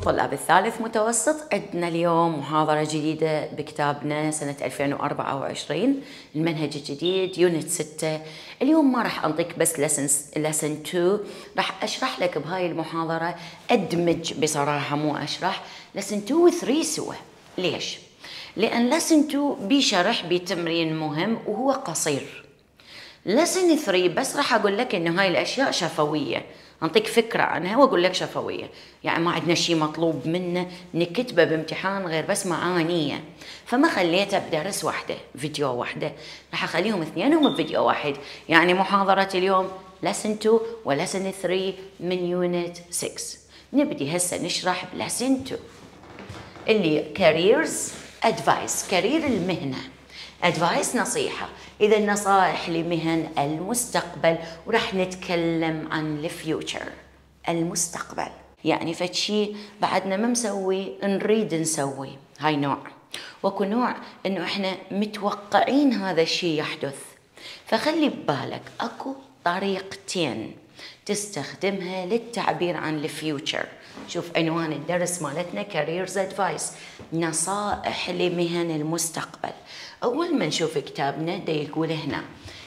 طلاب الثالث متوسط، عندنا اليوم محاضرة جديدة بكتابنا سنة 2024 المنهج الجديد يونت 6. اليوم ما راح أنطيك بس lesson 2، راح أشرح لك بهاي المحاضرة، أدمج بصراحة مو أشرح lesson 2 و 3 سوا. ليش؟ لأن lesson 2 بشرح بتمرين مهم وهو قصير. lesson 3 بس راح أقول لك إنه هاي الأشياء شفوية، أنطيك فكرة عنها وأقول لك شفوية، يعني ما عندنا شيء مطلوب منا نكتبه بامتحان غير بس معانية، فما خليته بدرس واحدة فيديو واحدة، راح أخليهم اثنينهم بفيديو واحد. يعني محاضرة اليوم lesson 2 و lesson 3 من يونت 6. نبدي هسه نشرح lesson 2 اللي careers advice، كارير المهنة. advice نصيحة، إذا النصائح لمهن المستقبل، وراح نتكلم عن الفيوتشر المستقبل، يعني فشي بعدنا ما مسوي نريد نسوي. هاي نوع، وكو نوع إنه إحنا متوقعين هذا الشيء يحدث. فخلي ببالك أكو طريقتين تستخدمها للتعبير عن الفيوتشر. شوف عنوان الدرس مالتنا careers advice، نصائح لمهن المستقبل. أول ما نشوف كتابنا دا يقول هنا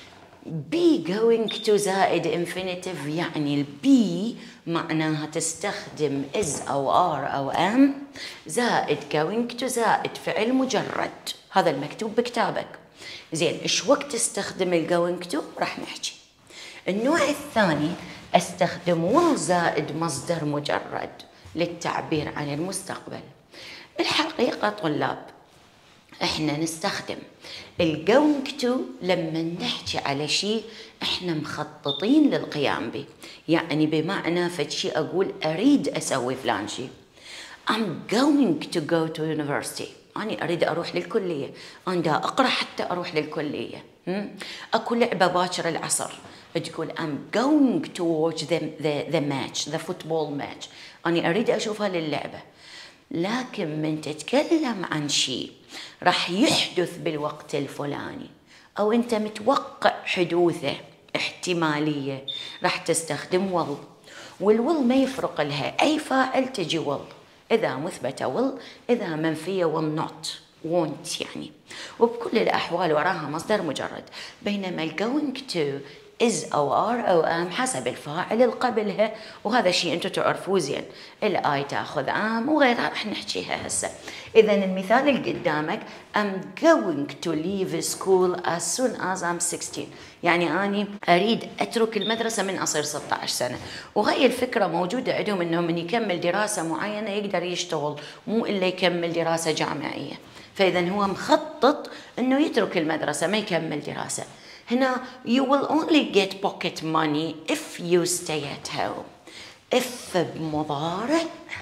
be going to زائد infinitive، يعني البي معناها تستخدم is أو are أو am، زائد going to زائد فعل مجرد. هذا المكتوب بكتابك. زين، إيش وقت تستخدم ال going to راح نحكي. النوع الثاني استخدم will زائد مصدر مجرد للتعبير عن المستقبل. الحقيقة طلاب احنا نستخدم ال going to لما نحكي على شيء احنا مخططين للقيام به، يعني بمعنى فشي اقول اريد اسوي فلان شيء. I'm going to go to university، أنا أريد أروح للكلية، أنا دا أقرأ حتى أروح للكلية. أكو لعبة باكر العصر تقول I'm going to watch the match، the football match، أنا أريد أشوفها للعبة. لكن من تتكلم عن شيء راح يحدث بالوقت الفلاني أو أنت متوقع حدوثه، احتمالية، راح تستخدم will. والwill ما يفرق لها أي فاعل تجي will، إذا مثبتة will، إذا منفية will not won't يعني، وبكل الأحوال وراها مصدر مجرد. بينما ال going to is أو are أو am حسب الفاعل اللي قبلها، وهذا الشيء أنتم تعرفوه زين. الآي تأخذ am وغيرها راح نحكيها هسه. إذا المثال اللي قدامك I'm going to leave school as soon as I'm 16، يعني أنا أريد أترك المدرسة من أصير 16 سنة. وهي الفكرة موجودة عندهم إنه من يكمل دراسة معينة يقدر يشتغل، مو إلا يكمل دراسة جامعية. فإذا هو مخطط إنه يترك المدرسة ما يكمل دراسة. هنا you will only get pocket money if you stay at home. if بمضارع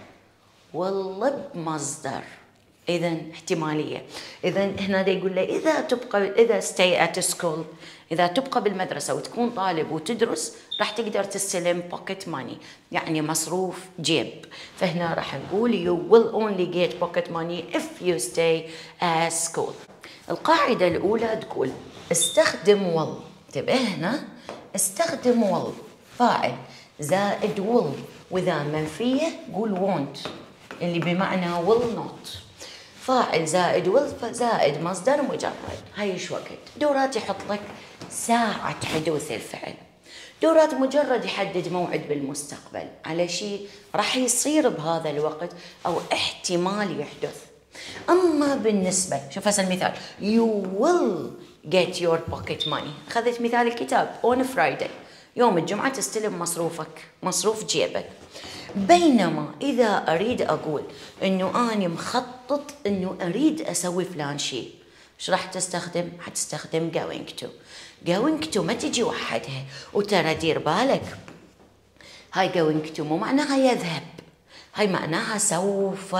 will بمصدر، إذا احتمالية. إذا هنا دا يقول له إذا stay at school، إذا تبقى بالمدرسة وتكون طالب وتدرس راح تقدر تستلم pocket money، يعني مصروف جيب. فهنا راح نقول you will only get pocket money if you stay at school. القاعدة الأولى تقول استخدم will، انتبه هنا استخدم will فاعل زائد will، وإذا منفية قول won't اللي بمعنى will not، فاعل زائد will زائد مصدر مجرد. هاي ايش وقت؟ دورات يحط لك ساعة حدوث الفعل، دورات مجرد يحدد موعد بالمستقبل على شيء راح يصير بهذا الوقت أو احتمال يحدث. أما بالنسبة، شوف هسه المثال you will get your pocket money، أخذت مثال الكتاب on Friday، يوم الجمعة تستلم مصروفك، مصروف جيبك. بينما إذا أريد أقول إنه أنا مخطط إنه أريد أسوي فلان شيء، إيش راح تستخدم؟ حتستخدم going to. going to ما تجي وحدها، وترى دير بالك هاي going to مو معناها يذهب، هاي معناها سوف،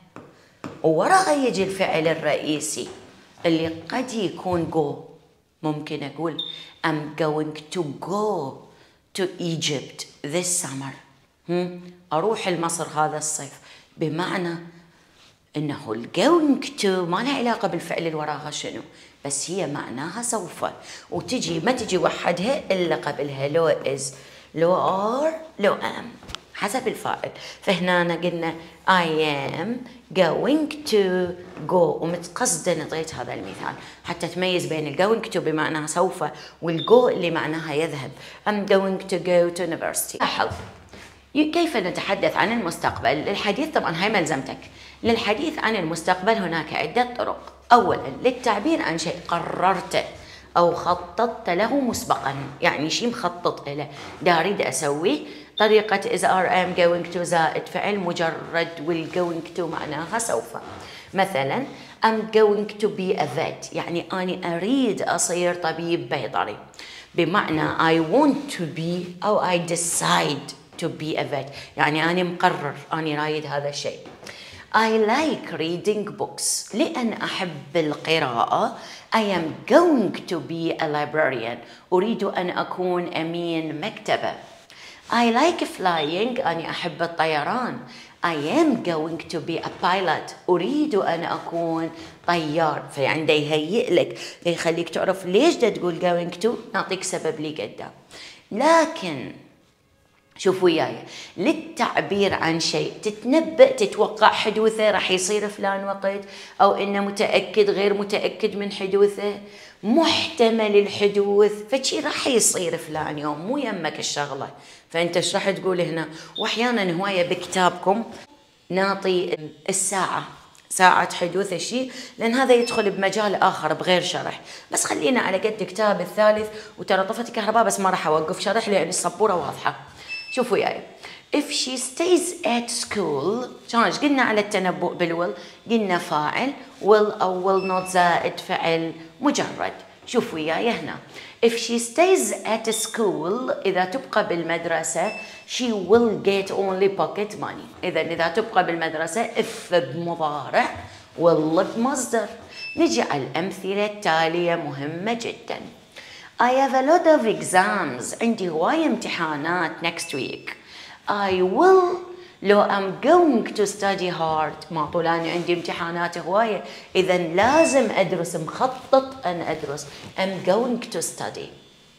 ووراها يجي الفعل الرئيسي اللي قد يكون go. ممكن أقول I'm going to go to Egypt this summer، أروح لمصر هذا الصيف، بمعنى إنه ال going to ما لها علاقة بالفعل اللي وراها شنو، بس هي معناها سوف، وتجي ما تجي وحدها إلا قبلها لو is لو are لو am. حسب الفاعل. فهنا قلنا I am going to go، ومتقصدة نطيت هذا المثال حتى تميز بين going to بمعنى سوف والgo اللي معناها يذهب. I'm going to go to university. لاحظ كيف نتحدث عن المستقبل. للحديث طبعا هاي ملزمتك. للحديث عن المستقبل هناك عدة طرق. أولا للتعبير عن شيء قررته أو خططت له مسبقا، يعني شيء مخطط له دا أريد أسويه. طريقة is are am going to زائد فعل مجرد، وال going to معناها سوف. مثلا I'm going to be a vet، يعني أنا أريد أصير طبيب بيطري، بمعنى I want to be أو I decide to be a vet، يعني أنا مقرر أنا رايد هذا الشيء. I like reading books، لأن أحب القراءة. I am going to be a librarian، أريد أن أكون أمين مكتبة. I like flying، أنا أحب الطيران. I am going to be a pilot، أريد أن أكون طيار. فعنده يهيئ لك يخليك تعرف ليش دا تقول going to، نعطيك سبب لي قدام. لكن شوف وياي، للتعبير عن شيء تتنبأ تتوقع حدوثه راح يصير فلان وقت، أو إنه متأكد غير متأكد من حدوثه، محتمل الحدوث، فشي راح يصير فلان يوم، مو يمك الشغلة. فأنت ايش راح تقول هنا؟ وأحيانا هواية بكتابكم نعطي الساعة، ساعة حدوث الشيء، لأن هذا يدخل بمجال آخر بغير شرح. بس خلينا على قد كتاب الثالث، وترى طفت الكهرباء بس ما راح أوقف شرح لأن السبورة واضحة. شوفوا وياي، if she stays at school، شلون قلنا على التنبؤ بالويل؟ قلنا فاعل will أو will not زائد فعل مجرد. شوفوا وياي هنا if she stays at school، إذا تبقى بالمدرسة she will get only pocket money. إذا تبقى بالمدرسة if بمضارع will بمصدر. نجي على الأمثلة التالية مهمة جدا. I have a lot of exams، عندي هواية امتحانات next week. I will لو I'm going to study hard، ما طول أنا عندي امتحانات هواية، إذا لازم أدرس، مخطط أن أدرس. I'm going to study.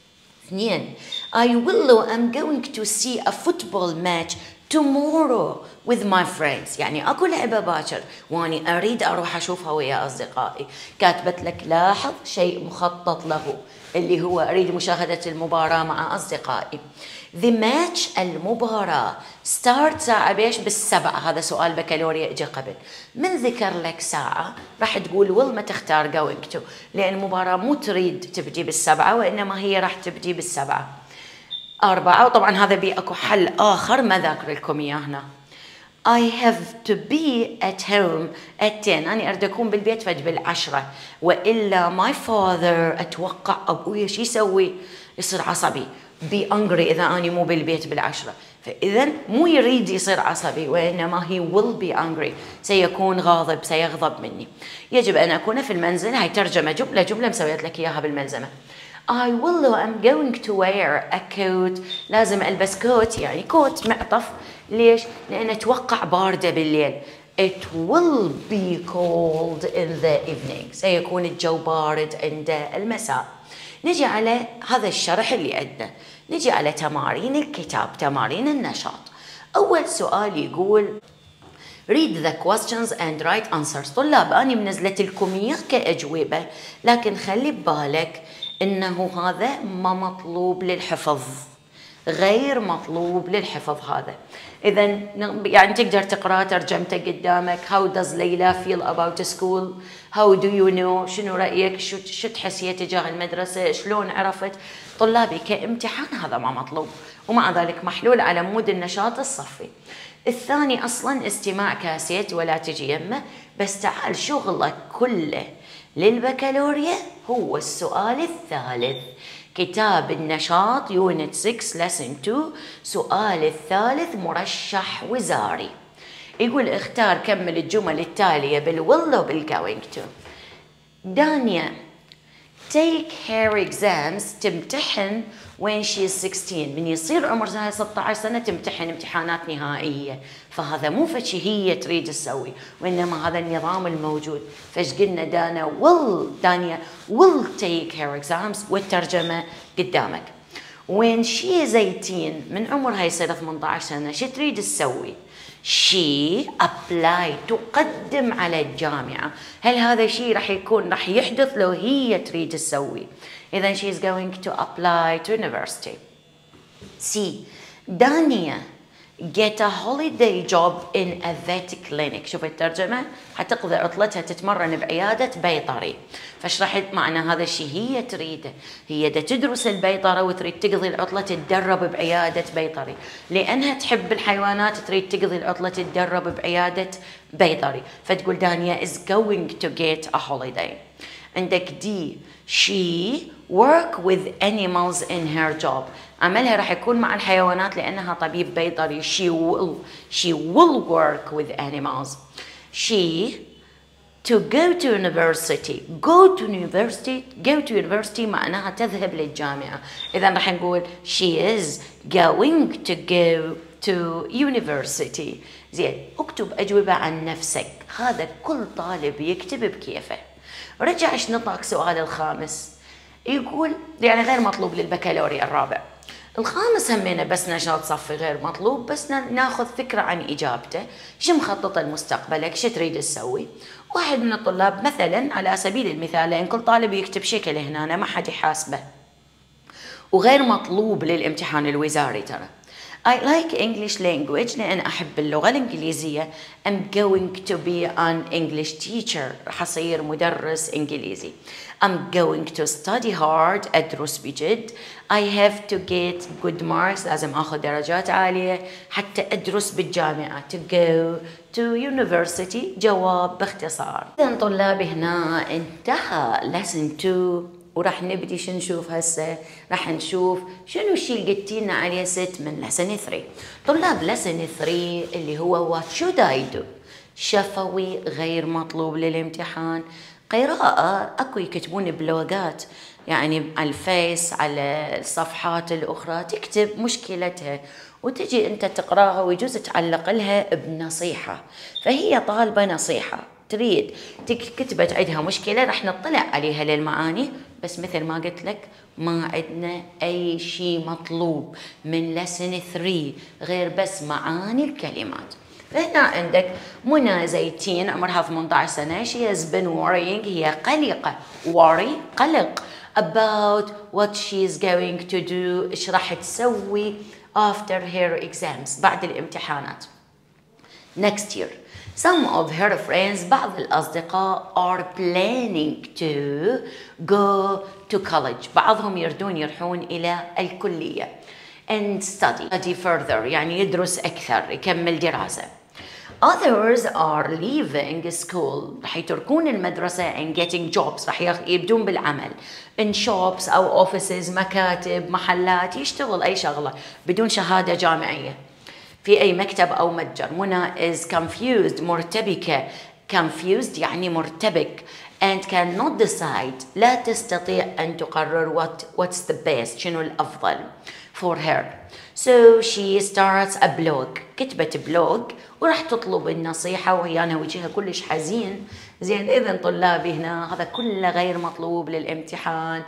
اثنين I will لو I'm going to see a football match tomorrow with my friends، يعني أكو لعبة باكر واني أريد أروح أشوفها ويا أصدقائي. كاتبت لك لاحظ شيء مخطط له اللي هو أريد مشاهدة المباراة مع أصدقائي. The match المباراة start ساعة بيش بالسبعة، هذا سؤال بكالوريا اجى قبل. من ذكر لك ساعة راح تقول will، ما تختار going to، لأن المباراة مو تريد تبدي بالسبعة وإنما هي راح تبدي بالسبعة. أربعة، وطبعا هذا بي أكو حل آخر ما ذاكر لكم إياه هنا. I have to be at home at 10، أنا أريد أكون بالبيت فج بالعشرة، وإلا my father أتوقع أبويا شو يسوي؟ يصير عصبي be angry إذا أنا مو بالبيت بالعشرة. فإذا مو يريد يصير عصبي وإنما he will be angry، سيكون غاضب، سيغضب مني. يجب أن أكون في المنزل، هاي ترجمة جملة مسويت لك إياها بالملزمة. I will I'm going to wear a coat، لازم ألبس كوت، يعني كوت معطف. ليش؟ لأن أتوقع باردة بالليل. It will be cold in the evening، سيكون الجو بارد عند المساء. نجي على هذا الشرح اللي عندنا، نجي على تمارين الكتاب، تمارين النشاط. أول سؤال يقول read the questions and write answers. طلاب أنا منزلت لكم إياه كأجوبة، لكن خلي ببالك إنه هذا ما مطلوب للحفظ، غير مطلوب للحفظ هذا. إذا يعني تقدر تقرأ ترجمته قدامك. How does ليلى feel about school؟ How do you know؟ شنو رأيك؟ شو تحسي تجاه المدرسة؟ شلون عرفت؟ طلابي كامتحان هذا ما مطلوب، ومع ذلك محلول على مود النشاط الصفي. الثاني أصلا استماع كاسيت ولا تجي يمه، بس تعال شغلك كله للبكالوريا هو السؤال الثالث. كتاب النشاط يونت 6 لسن 2، سؤال الثالث مرشح وزاري. يقول اختار كمل الجمل التالية بالwill وبالgoing to. دانيا take her exams، تمتحن when she is 16، من يصير عمرها 16 سنة تمتحن امتحانات نهائية. فهذا مو فشي هي تريد تسوي، وإنما هذا النظام الموجود. فايش قلنا؟ دانيا will take her exams، والترجمة قدامك. when she is 18 من عمرها يصير 18 سنة شو تريد تسوي؟ she apply تقدم على الجامعة. هل هذا الشيء راح يحدث لو هي تريد تسوي؟ إذا she is going to apply to university. C. دانيا get a holiday job in a vet clinic. شوف الترجمة، حتقضي عطلتها تتمرن بعيادة بيطري. فايش راح معنى هذا الشيء هي تريده؟ هي دا تدرس البيطرة وتريد تقضي العطلة تتدرب بعيادة بيطري، لأنها تحب الحيوانات تريد تقضي العطلة تتدرب بعيادة بيطري. فتقول دانيا is going to get a holiday. عندك دي she work with animals in her job. عملها راح يكون مع الحيوانات لأنها طبيب بيطري. she will work with animals. she to go to university. go to university معناها تذهب للجامعة. إذا راح نقول she is going to go to university. زين، اكتب أجوبة عن نفسك. هذا كل طالب يكتب بكيفه. رجع ايش نطاق سؤال الخامس، يقول يعني غير مطلوب للبكالوريا الرابع. الخامس همينه بس نشاط صفي غير مطلوب، بس ناخذ فكرة عن إجابته. شو مخطط لمستقبلك؟ شو تريد تسوي؟ واحد من الطلاب مثلا على سبيل المثال، لأن كل طالب يكتب شكل هنا ما حد يحاسبه، وغير مطلوب للامتحان الوزاري ترى. I like English language لأن أحب اللغة الإنجليزية. I'm going to be an English teacher. راح أصير مدرس إنجليزي. I'm going to study hard. أدرس بجد. I have to get good marks. لازم أخذ درجات عالية حتى أدرس بالجامعة. To go to university. جواب باختصار. إذن طلابي هنا انتهى lesson 2. وراح نبدي شو نشوف هسه؟ راح نشوف شنو الشيء اللي قلتينا عليه ست من لسن 3. طلاب لسن 3 اللي هو what should I do؟ شفوي غير مطلوب للامتحان. قراءة اكو يكتبون بلوجات يعني على الفيس على الصفحات الاخرى، تكتب مشكلتها وتجي انت تقراها ويجوز تعلق لها بنصيحة. فهي طالبة نصيحة، تريد كتبت عندها مشكلة، راح نطلع عليها للمعاني. بس مثل ما قلت لك ما عندنا أي شيء مطلوب من lesson 3 غير بس معاني الكلمات. فهنا عندك منى زيتين عمرها 18 سنة. she has been worrying. هي قلقة. worry قلق about what she is going to do. إيش راح تسوي after her exams بعد الامتحانات. next year. Some of her friends بعض الأصدقاء are planning to go to college. بعضهم يروحون إلى الكلية and study further يعني يدرس أكثر يكمل دراسة. Others are leaving school. راح يتركون المدرسة and getting jobs. راح يبدون بالعمل in shops أو offices مكاتب محلات، يشتغل أي شغلة بدون شهادة جامعية في أي مكتب أو متجر. منى is confused مرتبكة. confused يعني مرتبك and cannot decide لا تستطيع أن تقرر what's the best شنو الأفضل for her. So she starts a blog. كتبت بلوج وراح تطلب النصيحة وهي أنا وجهها كلش حزين. زين، إذن طلابي هنا هذا كله غير مطلوب للامتحان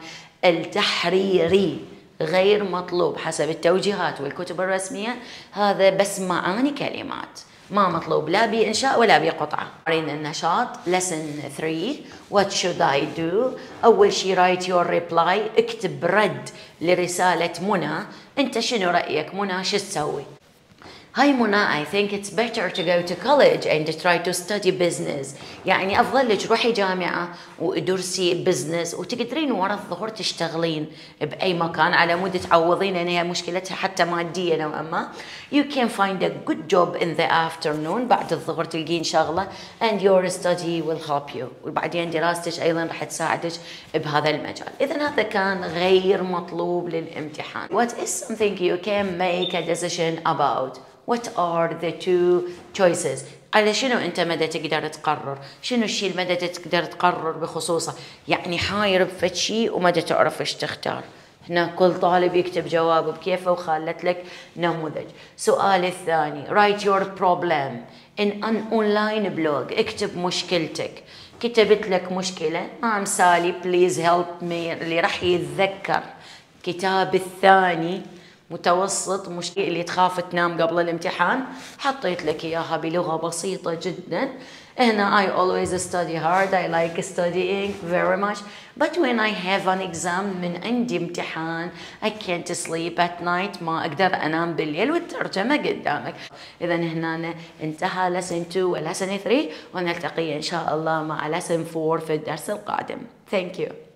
التحريري، غير مطلوب حسب التوجيهات والكتب الرسمية. هذا بس معاني كلمات، ما مطلوب لا بإنشاء ولا بقطعة. قرينا النشاط lesson 3 what should I do. أول شي write your reply. اكتب رد لرسالة منى. أنت شنو رأيك منى؟ شو تسوي؟ هاي منى I think it's better to go to college and try to study business. يعني أفضل لك روحي جامعة ودرسي business وتقدرين ورا الظهر تشتغلين بأي مكان على مود تعوضين لأن هي مشكلتها حتى مادية نوعا ما. You can find a good job in the afternoon. بعد الظهر تلقين شغلة and your study will help you. وبعدين دراستك أيضا راح تساعدك بهذا المجال. إذا هذا كان غير مطلوب للامتحان. What is something you can make a decision about? What are the two choices؟ على شنو أنت مدى تقدر تقرر؟ شنو الشيء المدى تقدر تقرر بخصوصه؟ يعني حاير بفد شيء ومدى تعرف إيش تختار. هنا كل طالب يكتب جوابه بكيفه وخلت لك نموذج. سؤال الثاني write your problem in an online blog. اكتب مشكلتك. كتبت لك مشكلة. I'm Sally please help me. اللي راح يتذكر كتاب الثاني متوسط، مش اللي تخاف تنام قبل الامتحان، حطيت لك إياها بلغة بسيطة جدا. هنا I always study hard, I like studying very much, but when I have an exam من عندي امتحان I can't sleep at night، ما أقدر أنام بالليل، والترجمة قدامك. إذا هنا انتهى lesson 2 و lesson 3، ونلتقي إن شاء الله مع lesson 4 في الدرس القادم. Thank you.